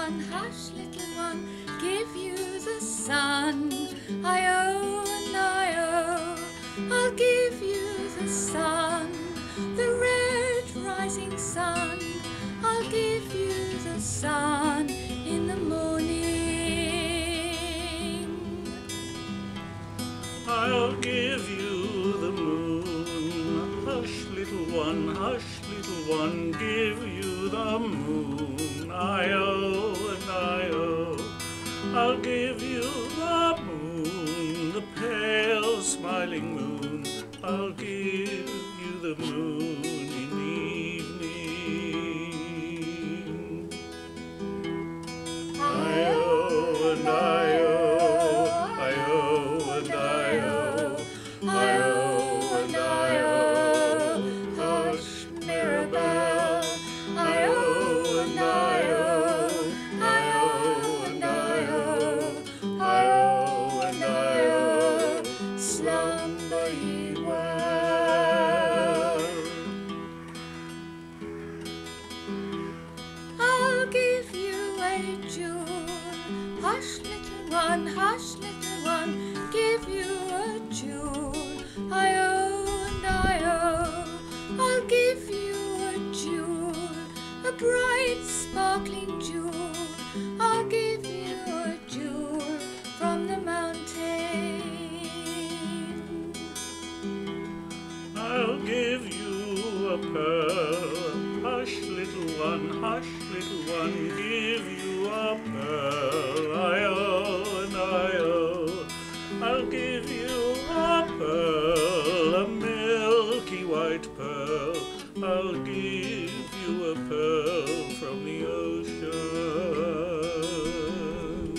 one, hush little one, give you the sun. I-oh and I-oh, I'll give you the sun, the red rising sun. I'll give you the sun in the morning. I'll give you the moon. Hush little one, give you the moon. I-oh and I-oh, I'll give you the moon, the pale smiling moon. I'll give you the moon in the evening. I-oh and I-oh, I-oh and I-oh, I-oh and I-oh, hush Mirabelle. I-oh and I-oh, I-oh and I-oh, I-oh and I-oh, slumber ye well. I'll give you a jewel, hush little one, give you a jewel. I-oh and I-oh, I'll give you a jewel, a bright sparkling jewel. I'll give you a jewel from the mountain. I'll give you a pearl, hush little one, give you a pearl. I-oh and I-oh, I'll give you a pearl, a milky white pearl. I'll give you a pearl from the ocean.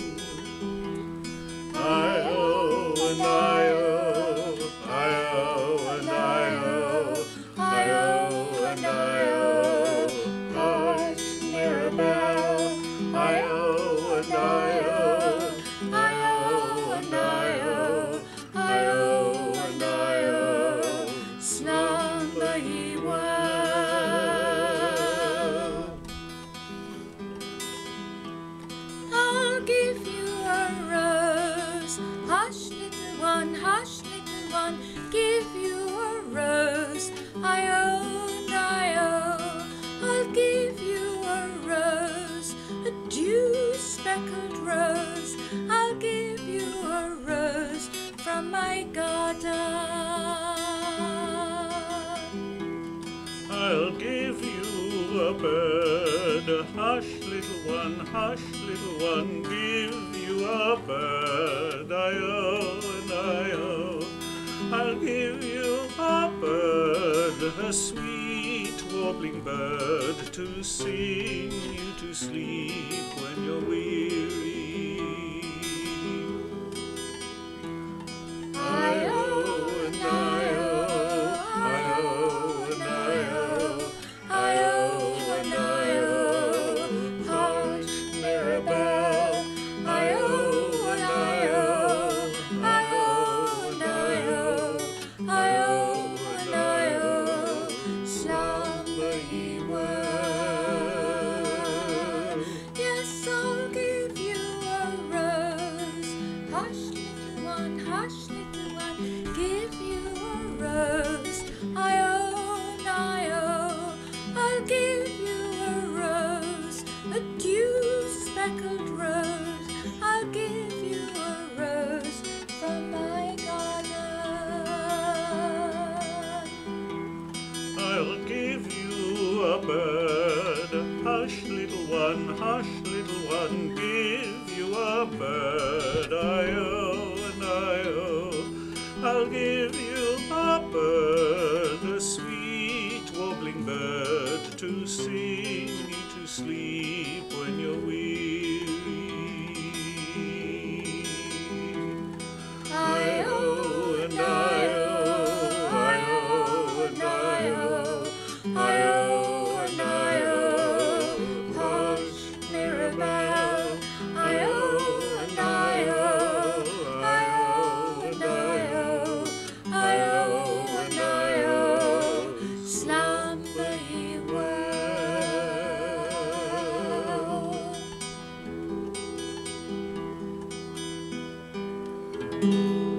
I-oh and I-oh, I-oh and I-oh, I-oh and I-oh, hush Mirabelle. I-oh and I-oh, I-oh and I-oh, I-oh and I-oh, slumber ye well. I'll give you a rose, hush little one, give you a rose. I-oh and I-oh, I'll give you a rose, a dew-speckled rose. I'll give you a rose from my garden. I'll give you a bird, hush little one, give you a bird. I-oh and I-oh, I'll give you a bird, a sweet warbling bird, to sing you to sleep when you're weary. I-oh and I-oh, I-oh and I-oh, I-oh and I-oh, hush Mirabelle. I-oh and I-oh, I-oh and I-oh, I-oh and I-oh, slumber ye well. Yes, I'll give you a rose, hush little one, give you a rose. I-oh and I-oh, I'll give you a rose, a dew-speckled rose. I'll give you a rose from my garden. I'll give you a bird, hush little one, give you a bird. I-oh and I-oh, I'll give you a bird, a sweet warbling bird, to sing you to sleep when you're weary. I-oh and I-oh, I-oh and I-oh, I-oh and I-oh, hush Mirabelle. I-oh and I-oh, I-oh and I-oh, I-oh and I-oh, Slumber ye well. you.